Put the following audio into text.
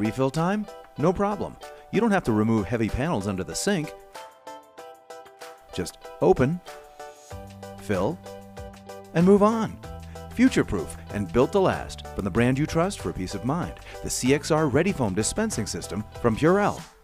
Refill time? No problem. You don't have to remove heavy panels under the sink. Just open, fill, and move on. Future-proof and built to last from the brand you trust for peace of mind. The CXR REDIFOAM Dispensing System from PURELL.